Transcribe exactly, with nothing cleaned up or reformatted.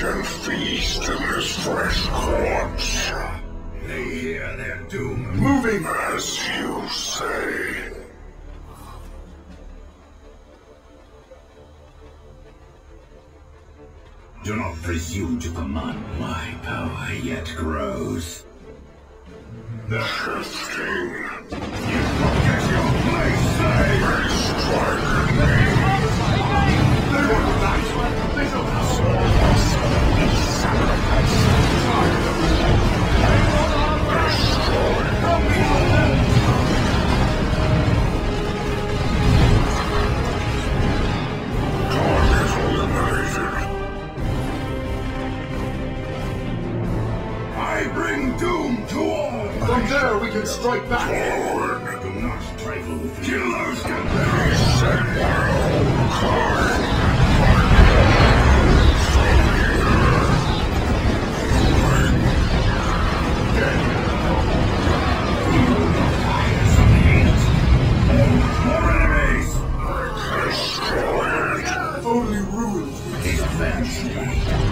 can feast in this fresh corpse. They hear their doom. Moving as you say. Do not presume to command. My power yet grows. The shifting. You forget your place, say! They strike at me. They want that little house. Target eliminated. I bring doom to all. From there we can strike back. Forward. Do not trifle with me. Killers can perish. Set my own kind. More enemies! Destroyed. Only ruins. Avenge me.